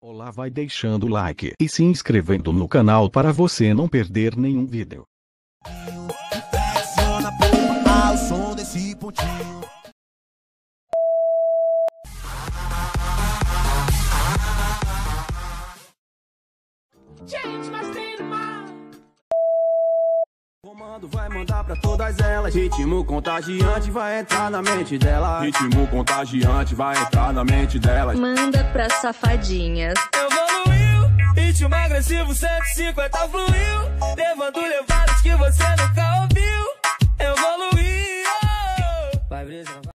Olá, vai deixando o like e se inscrevendo no canal para você não perder nenhum vídeo. Flexiona porra ao som desse pontinho. Comando vai mandar pra todas elas. Ritmo contagiante vai entrar na mente dela. Ritmo contagiante vai entrar na mente delas. Manda pra safadinhas. Evoluiu, ritmo agressivo 150 fluiu, levando levadas que você nunca ouviu. Evoluiu, vai brisa.